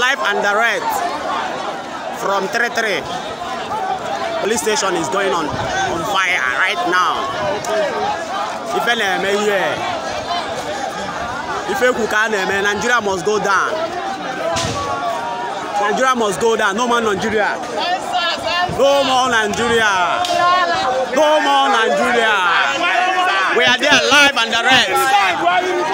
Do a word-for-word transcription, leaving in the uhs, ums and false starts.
live and direct from three three. Police station is going on on fire right now. If any here, if you can, Nigeria must go down. Nigeria must go down. No more Nigeria. No more Nigeria. No more Nigeria. We are there live and direct.